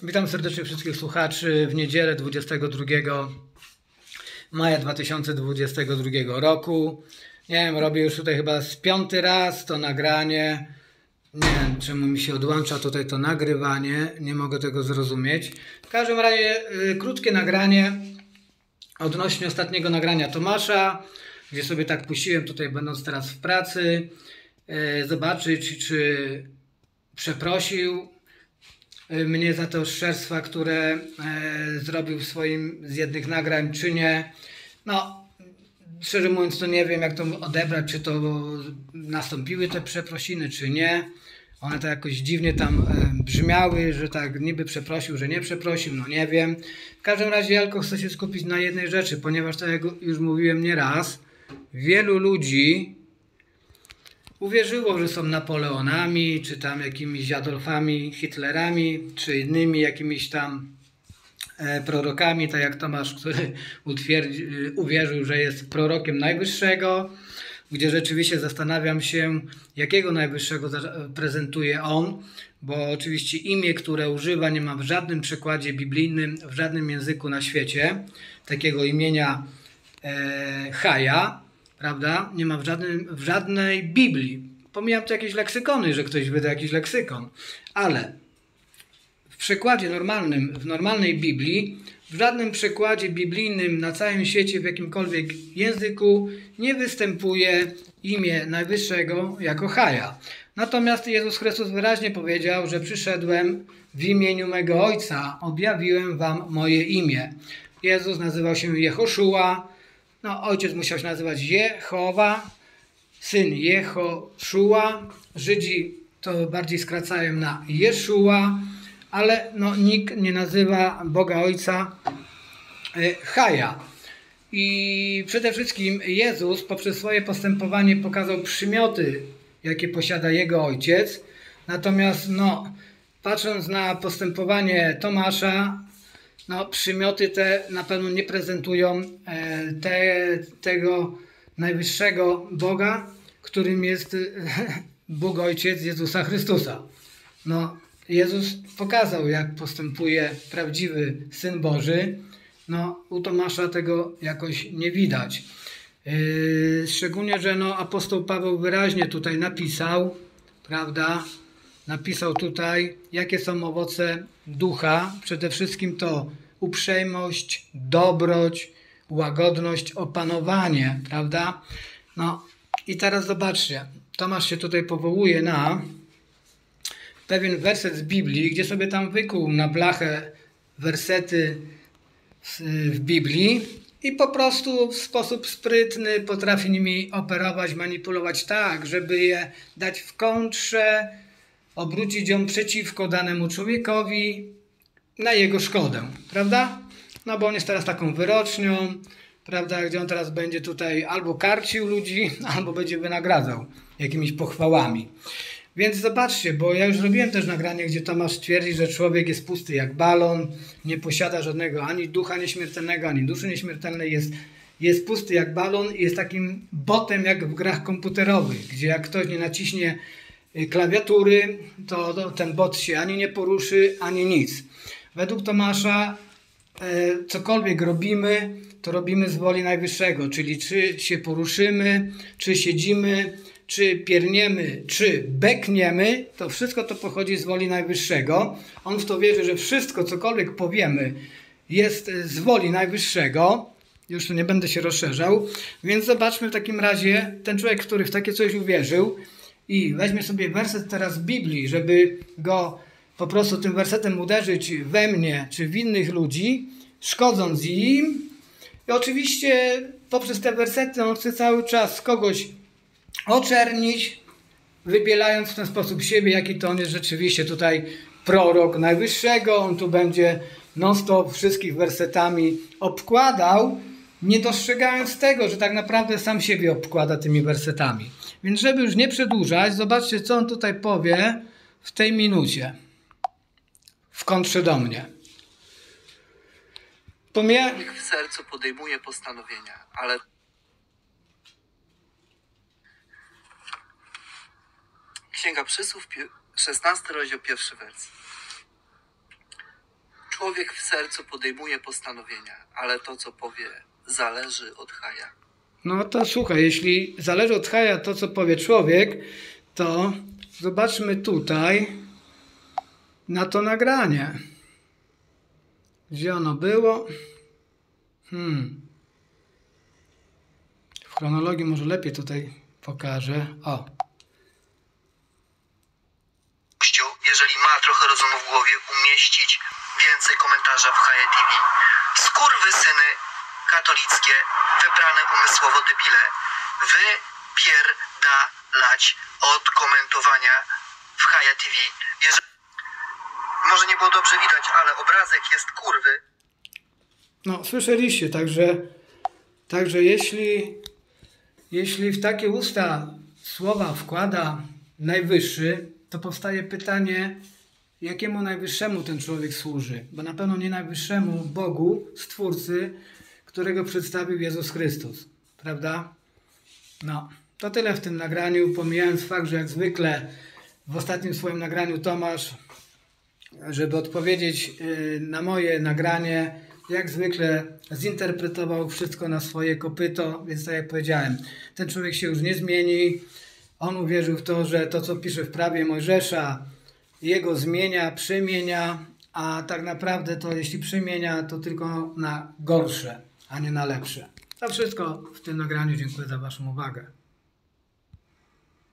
Witam serdecznie wszystkich słuchaczy w niedzielę 22 maja 2022 roku. Nie wiem, robię już tutaj chyba z 5. raz to nagranie. Nie wiem, czemu mi się odłącza tutaj to nagrywanie. Nie mogę tego zrozumieć. W każdym razie krótkie nagranie odnośnie ostatniego nagrania Tomasza, gdzie sobie tak puściłem tutaj, będąc teraz w pracy, zobaczyć, czy przeprosił mnie za te oszczerstwa, które zrobił w swoim z jednych nagrań, czy nie. No, szczerze mówiąc, to nie wiem, jak to odebrać, czy to nastąpiły te przeprosiny, czy nie. One to jakoś dziwnie tam brzmiały, że tak niby przeprosił, że nie przeprosił, no nie wiem. W każdym razie ja tylko chcę się skupić na jednej rzeczy, ponieważ tak jak już mówiłem nieraz, wielu ludzi uwierzyło, że są Napoleonami, czy tam jakimiś Adolfami, Hitlerami, czy innymi jakimiś tam prorokami, tak jak Tomasz, który uwierzył, że jest prorokiem Najwyższego, gdzie rzeczywiście zastanawiam się, jakiego Najwyższego prezentuje on, bo oczywiście imię, które używa, nie ma w żadnym przekładzie biblijnym, w żadnym języku na świecie, takiego imienia Chaja, prawda? Nie ma w żadnej Biblii. Pomijam tu jakieś leksykony, że ktoś wyda jakiś leksykon, ale w przekładzie normalnym, w normalnej Biblii, w żadnym przekładzie biblijnym na całym świecie, w jakimkolwiek języku nie występuje imię Najwyższego jako Chaja. Natomiast Jezus Chrystus wyraźnie powiedział, że przyszedłem w imieniu mego Ojca, objawiłem wam moje imię. Jezus nazywał się Jehoszua, no ojciec musiał się nazywać Jehowa, syn Jehoszua. Żydzi to bardziej skracają na Jeszua, ale no, nikt nie nazywa Boga Ojca Chaja. I przede wszystkim Jezus poprzez swoje postępowanie pokazał przymioty, jakie posiada Jego Ojciec. Natomiast no, patrząc na postępowanie Tomasza, no, przymioty te na pewno nie prezentują tego najwyższego Boga, którym jest Bóg Ojciec Jezusa Chrystusa. No, Jezus pokazał, jak postępuje prawdziwy Syn Boży. No, u Tomasza tego jakoś nie widać. Szczególnie, że no, apostoł Paweł wyraźnie tutaj napisał, prawda? Napisał tutaj, jakie są owoce ducha. Przede wszystkim to uprzejmość, dobroć, łagodność, opanowanie, prawda? No i teraz zobaczcie, Tomasz się tutaj powołuje na pewien werset z Biblii, gdzie sobie tam wykuł na blachę wersety w Biblii i po prostu w sposób sprytny potrafi nimi operować, manipulować tak, żeby je dać w kontrze, obrócić ją przeciwko danemu człowiekowi na jego szkodę, prawda? No bo on jest teraz taką wyrocznią, prawda, gdzie on teraz będzie tutaj albo karcił ludzi, albo będzie wynagradzał jakimiś pochwałami. Więc zobaczcie, bo ja już robiłem też nagranie, gdzie Tomasz twierdzi, że człowiek jest pusty jak balon, nie posiada żadnego ani ducha nieśmiertelnego, ani duszy nieśmiertelnej, jest pusty jak balon i jest takim botem jak w grach komputerowych, gdzie jak ktoś nie naciśnie klawiatury, to ten bot się ani nie poruszy, ani nic. Według Tomasza cokolwiek robimy, to robimy z woli Najwyższego, czyli czy się poruszymy, czy siedzimy, czy pierniemy, czy bekniemy, to wszystko to pochodzi z woli Najwyższego. On w to wierzy, że wszystko, cokolwiek powiemy, jest z woli Najwyższego. Już tu nie będę się rozszerzał. Więc zobaczmy w takim razie, ten człowiek, który w takie coś uwierzył i weźmie sobie werset teraz z Biblii, żeby go po prostu tym wersetem uderzyć we mnie, czy w innych ludzi, szkodząc im. I oczywiście poprzez te wersety on chce cały czas kogoś oczernić, wybielając w ten sposób siebie, jaki to on jest rzeczywiście tutaj prorok Najwyższego. On tu będzie non-stop wszystkich wersetami obkładał, nie dostrzegając tego, że tak naprawdę sam siebie obkłada tymi wersetami. Więc żeby już nie przedłużać, zobaczcie, co on tutaj powie w tej minucie w kontrze do mnie. Niech w sercu podejmuje postanowienia, ale Księga Przysłów, 16 rozdział, 1 wers. Człowiek w sercu podejmuje postanowienia, ale to, co powie, zależy od Haja. No to słuchaj, jeśli zależy od Haja to, co powie człowiek, to zobaczmy tutaj na to nagranie. Gdzie ono było? W chronologii może lepiej tutaj pokażę. O. Jeżeli ma trochę rozumu w głowie, umieścić więcej komentarza w Haje TV. Skurwysyny katolickie, wybrane umysłowo debile, wypierdalać od komentowania w Haje TV. Może nie było dobrze widać, ale obrazek jest kurwy. No, słyszeliście, także jeśli w takie usta słowa wkłada Najwyższy, to powstaje pytanie, jakiemu Najwyższemu ten człowiek służy? Bo na pewno nie Najwyższemu Bogu, Stwórcy, którego przedstawił Jezus Chrystus. Prawda? No, to tyle w tym nagraniu, pomijając fakt, że jak zwykle w ostatnim swoim nagraniu Tomasz, żeby odpowiedzieć na moje nagranie, jak zwykle zinterpretował wszystko na swoje kopyto, więc tak jak powiedziałem, ten człowiek się już nie zmieni. On uwierzył w to, że to, co pisze w prawie Mojżesza, jego zmienia, przemienia, a tak naprawdę to jeśli przemienia, to tylko na gorsze, a nie na lepsze. To wszystko w tym nagraniu. Dziękuję za waszą uwagę.